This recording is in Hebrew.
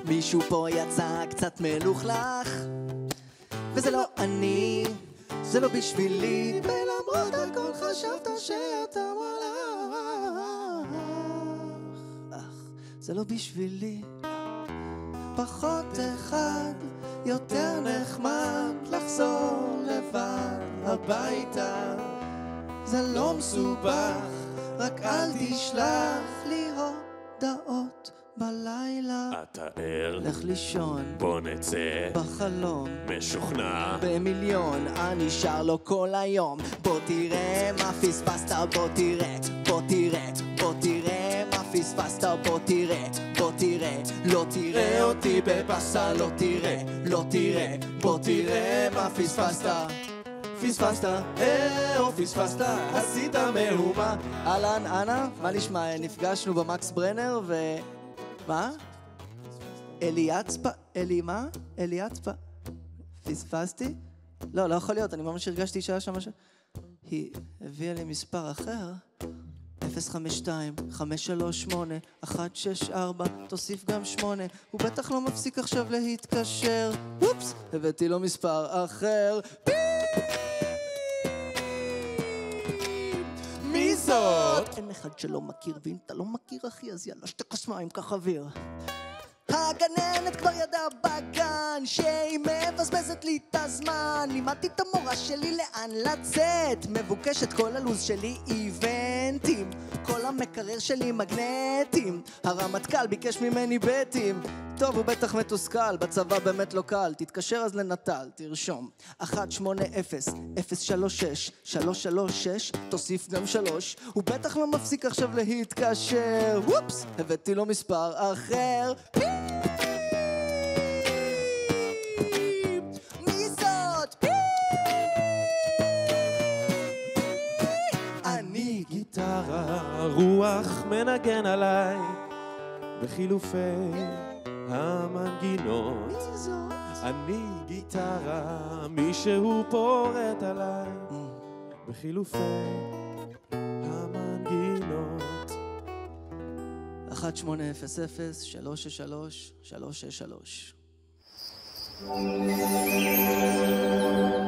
מישהו פה יצא קצת מלוכלך, וזה לא אני, זה לא בשבילי, ולמרות הכל חשבת שאתה מלאך. זה לא בשבילי. פחות אחד, יותר נחמד לחזור לבד הביתה. זה לא מסובך, רק אל תשלח לי הודעות בלילה. אתה ער, לך לישון, בוא נצא בחלום, משוכנע במיליון, אני שר לו כל היום. בוא תראה מה פספסת, בוא תראה, בוא תראה, בוא תראה מה פספסת, בוא תראה, בוא תראה, לא תראה אותי בבסה, לא תראה, לא תראה, בוא תראה מה פספסת. פספסת, או פספסת, עשית מהומה. אהלן, אנה, מה נשמע? נפגשנו במקס ברנר ו... מה? אליאצפה, מה? אליאצפה. פספסתי? לא, לא יכול להיות, אני ממש הרגשתי שהיה שם משהו. היא הביאה לי מספר אחר. 052-538-164, תוסיף גם 8. הוא בטח לא מפסיק עכשיו להתקשר. אופס, הבאתי לו מספר אחר. מי זאת? אין אחד שלא מכיר, ואם אתה לא מכיר אחי אז יאללה שתי כוס מים, קח אוויר. הגננת כבר ידעה בגן שהיא מבזבזת לי את הזמן. לימדתי את המורה שלי לאן לצאת, מבוקשת כל הלוז שלי איבנטים, כל המקרר שלי מגנטים. הרמטכ"ל ביקש ממני בטים. טוב, הוא בטח מתוסכל, בצבא באמת לא קל. תתקשר אז לנטל, תרשום 180-036-336, תוסיף גם 3. הוא בטח לא מפסיק עכשיו להתקשר. וופס, הבאתי לו מספר אחר. מי זאת? אני גיטרה, רוח מנגן עליי בחילופי המנגינות. מי זאת? אני גיטרה, מישהו פורט עליי בחילופי המנגינות. 1-800-363-363